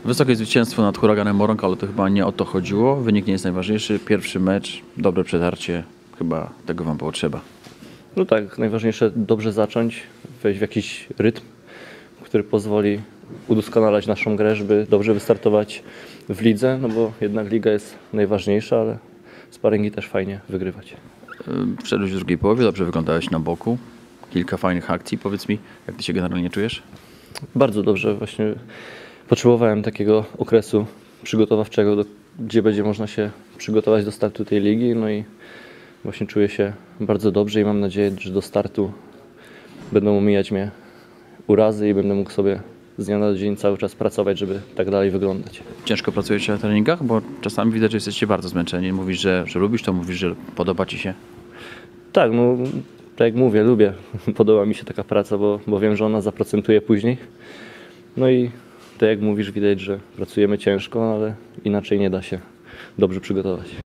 Wysokie zwycięstwo nad Huraganem Morąg, ale to chyba nie o to chodziło. Wynik nie jest najważniejszy. Pierwszy mecz, dobre przetarcie. Chyba tego wam było trzeba. No tak, najważniejsze dobrze zacząć, wejść w jakiś rytm, który pozwoli udoskonalać naszą grę, żeby dobrze wystartować w lidze, no bo jednak liga jest najważniejsza, ale sparingi też fajnie wygrywać. Wszedłeś w drugiej połowie, dobrze wyglądałeś na boku. Kilka fajnych akcji. Powiedz mi, jak ty się generalnie czujesz? Bardzo dobrze, właśnie potrzebowałem takiego okresu przygotowawczego, gdzie będzie można się przygotować do startu tej ligi, no i właśnie czuję się bardzo dobrze i mam nadzieję, że do startu będą omijać mnie urazy i będę mógł sobie z dnia na dzień cały czas pracować, żeby tak dalej wyglądać. Ciężko pracujecie na treningach, bo czasami widać, że jesteście bardzo zmęczeni. Mówisz, że lubisz to, mówisz, że podoba ci się. Tak, no tak jak mówię, lubię. Podoba mi się taka praca, bo wiem, że ona zaprocentuje później. No i tak jak mówisz, widać, że pracujemy ciężko, ale inaczej nie da się dobrze przygotować.